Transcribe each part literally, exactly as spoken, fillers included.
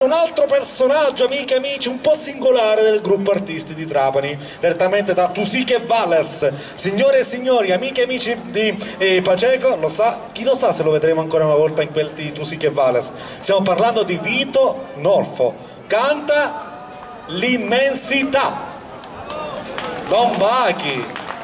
Un altro personaggio, amiche e amici, un po' singolare del gruppo artisti di Trapani, direttamente da Tusiche Valles. Signore e signori, amiche e amici di eh, Paceco, lo sa, chi lo sa se lo vedremo ancora una volta in quel di Tusiche Valles. Stiamo parlando di Vito Norfo, canta L'immensità. Don Bachi,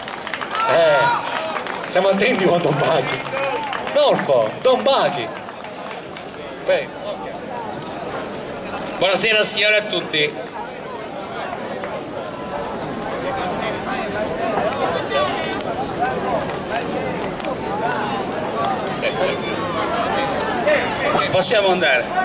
eh, siamo attenti con Don Bachi. Norfo, Don Bachi. Beh. Buonasera signore a tutti. Sì, sì. Possiamo andare.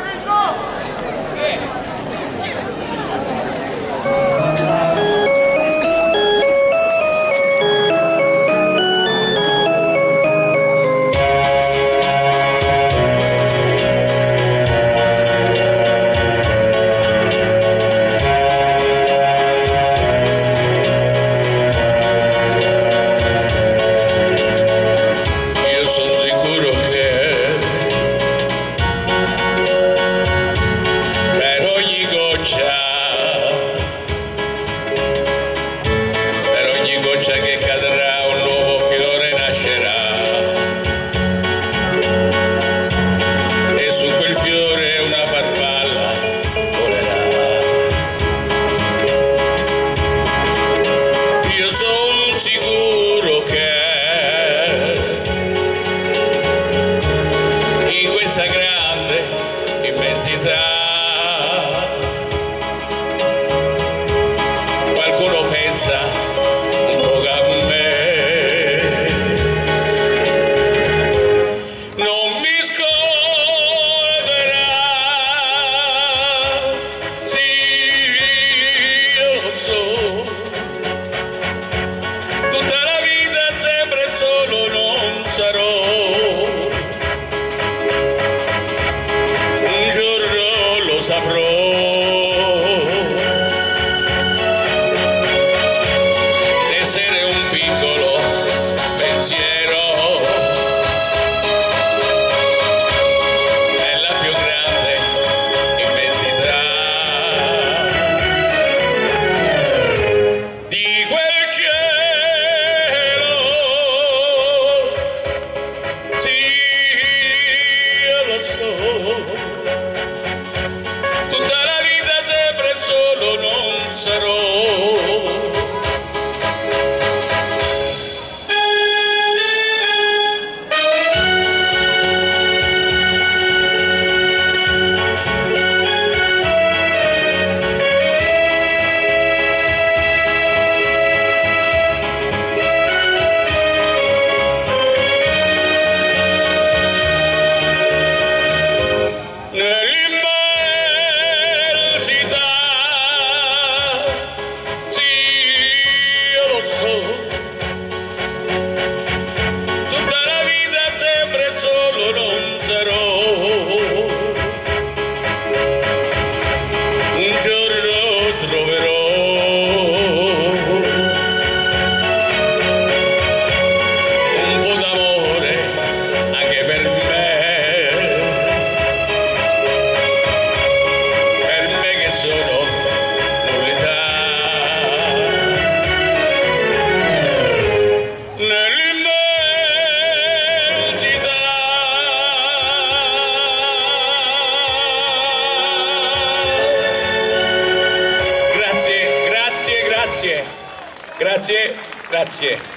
Grazie, grazie.